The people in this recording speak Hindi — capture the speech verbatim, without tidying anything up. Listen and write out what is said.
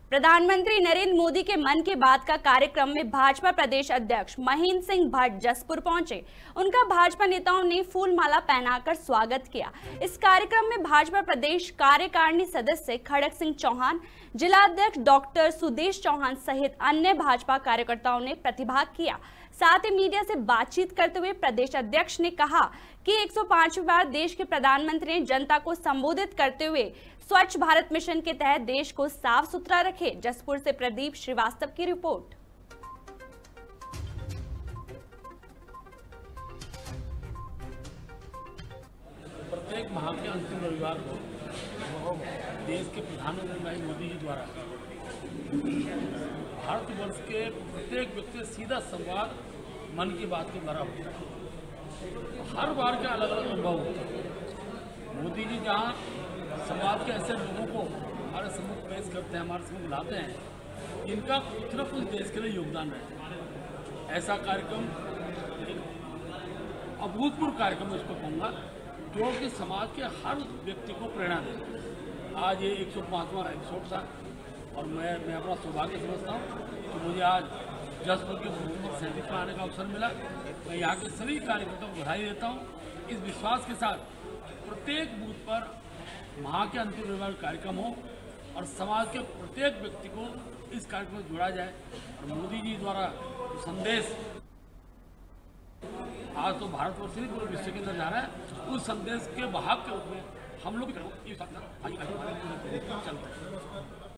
प्रधानमंत्री नरेंद्र मोदी के मन की बात का कार्यक्रम में भाजपा प्रदेश अध्यक्ष महेंद्र सिंह भट्ट जसपुर पहुंचे। उनका भाजपा नेताओं ने फूल माला पहनाकर स्वागत किया। इस कार्यक्रम में भाजपा प्रदेश कार्यकारिणी सदस्य खड़क सिंह चौहान, जिला अध्यक्ष डॉक्टर सुदेश चौहान सहित अन्य भाजपा कार्यकर्ताओं ने प्रतिभाग किया। साथ ही मीडिया से बातचीत करते हुए प्रदेश अध्यक्ष ने कहा कि एक सौ पांचवीं बार देश के प्रधानमंत्री ने जनता को संबोधित करते हुए स्वच्छ भारत मिशन के तहत देश को साफ सुथरा रखे। जसपुर से प्रदीप श्रीवास्तव की रिपोर्ट। प्रत्येक माह के अंतिम रविवार को देश के प्रधानमंत्री मोदी जी द्वारा भारतवर्ष के प्रत्येक व्यक्ति से सीधा संवाद मन की बात के द्वारा होता है। हर बार का अलग अलग अनुभव होता है। मोदी जी जहाँ समाज के ऐसे लोगों को हमारे सम्मुख पेश करते हैं, हमारे सम्मुख लाते हैं, इनका कुछ न कुछ देश के लिए योगदान है। ऐसा कार्यक्रम एक अभूतपूर्व कार्यक्रम इसको कहूँगा, जो कि समाज के हर व्यक्ति को प्रेरणा देता है। आज ये एक सौ पाँचवां एपिसोड था और मैं मैं अपना सौभाग्य समझता हूँ कि मुझे आज जसपुर के भूमि सैंतीस में आने का अवसर मिला। मैं यहाँ के सभी कार्यकर्ताओं को बधाई देता हूँ। इस विश्वास के साथ प्रत्येक बूथ पर माह के अंतिम रविवार कार्यक्रम हो और समाज के प्रत्येक व्यक्ति को इस कार्यक्रम में जोड़ा जाए और मोदी जी द्वारा संदेश आज तो भारतवर्ष से पूरे विश्व के अंदर जा रहा है, उस संदेश के वाहक के रूप में हम लोग भी चलते हैं।